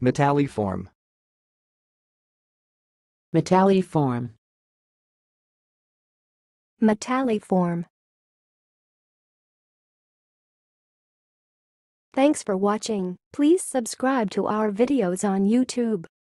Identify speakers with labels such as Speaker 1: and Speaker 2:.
Speaker 1: Metalliform.
Speaker 2: Metalliform.
Speaker 3: Metalliform. Thanks for watching. Please subscribe to our videos on YouTube.